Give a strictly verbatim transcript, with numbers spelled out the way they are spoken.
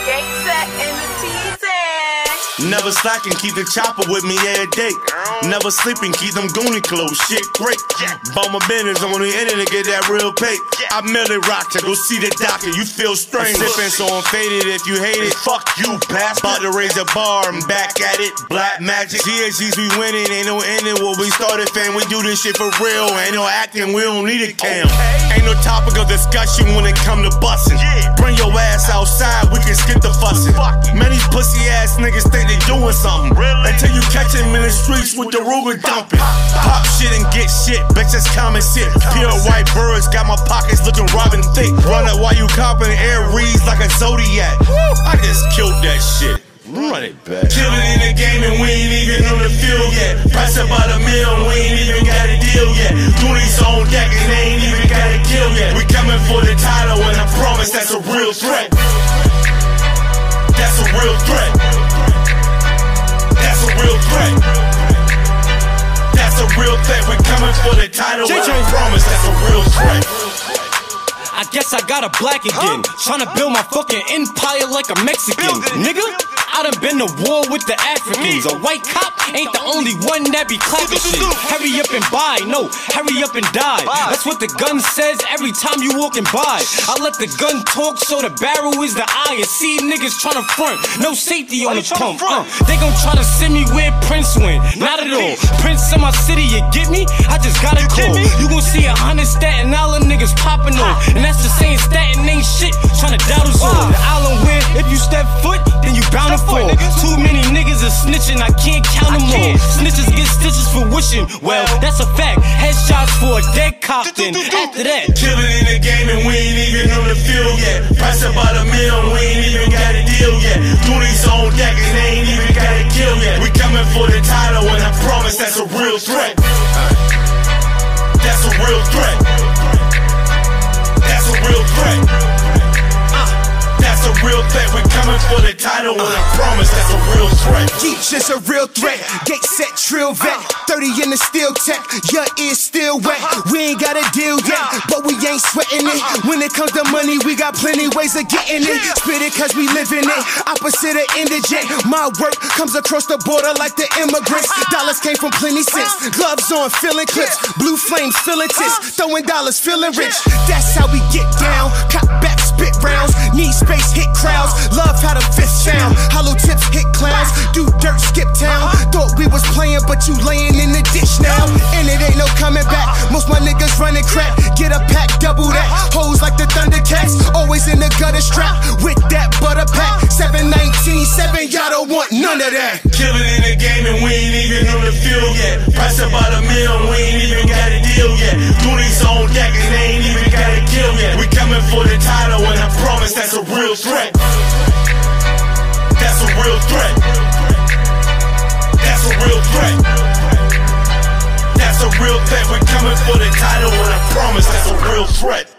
Never slacking, keep the chopper with me every day. Never sleeping, keep them goonie clothes, shit great. Bought my business on the internet, get that real pay. I merely rock to go see the doctor, you feel strange. Sipping so I'm faded, if you hate it, fuck you, bastard. About to raise a bar, I'm back at it, black magic. G H Gs, we winning, ain't no ending what we started, fam. We do this shit for real, ain't no acting, we don't need a cam. Ain't no topic of discussion when it come to bustin'. Bring your ass outside, we can skip the fussin'. Many pussy ass niggas think they doing something, really? Until you catch him in the streets with the Ruger dumping. Pop shit and get shit, bitch, that's common shit. Pure white birds, got my pockets looking Robin Thicke. Run up while you copping, air reads like a Zodiac. I just killed that shit. Run it back. Killin' in the game and we ain't even on the field yet. Price about a meal, we ain't even got a deal yet. Goonies on deck and they ain't even got a kill yet. We coming for the title and I promise that's a real threat. That's a real threat. That's a real threat. That's a real threat. We're coming for the title. Gichi. I promise that's a real threat. I guess I got a black again, huh? Tryna build my fucking empire like a Mexican, nigga. I done been to war with the Africans. A white cop ain't the only one that be clapping shit. Hurry up and buy, no, hurry up and die. That's what the gun says every time you walking by. I let the gun talk so the barrel is the eye. And see niggas tryna front, no safety on the pump. Uh, they gon' try to send me where Prince went, not at all. Prince in my city, you get me? I just got a call. You gon' see a hundred Staten Island niggas popping off. And that's the same Staten ain't shit, tryna doubt us all. The island where if you step foot, then you bound to fall. Too many niggas are snitching, I can't count them all. Snitches get stitches for wishing, well, that's a fact. Headshots for a dead cop, then after that. Killin' in the game and we ain't even on the field yet. Price about a meal, we ain't even got a deal yet. Goonies on deck and they ain't even got a kill yet. We coming for the title and I promise that's a real threat. That's a real threat. That's a real threat. That's a real threat. We're coming for the title and I promise that's a real threat. Gichi's a real threat. Gate set, trill vet. thirty in the steel tech. Your ears still wet. We ain't got a deal yet, but we ain't sweating it. When it comes to money, we got plenty ways of getting it. Spit it cause we live in it. Opposite of indigent. My work comes across the border like the immigrants. Dollars came from plenty cents. Gloves on, filling clips. Blue flames, filling tits. Throwing dollars, feeling rich. That's how we get down. Cop back, spit rounds. Need space, hit crowds. Love how the fifth sound. Hollow tips, hit clowns. Do dirt, skip town. Thought we was playing, but you laying in the ditch now. And it ain't no coming back. Most my niggas running crap. Get a pack, double that. Hoes like the Thundercats. Always in the gutter strap. With that butter pack. seven nineteen, seven, y'all don't want none of that. Killin' in the game and we ain't even on the field yet. Price about a meal, we ain't even got a deal yet. Goonies on deck and they ain't even got a kill yet. We coming for the title and I promise that's a real threat. That's a real threat. That's a real threat. That's a real threat. We're coming for the title and I promise that's a real threat.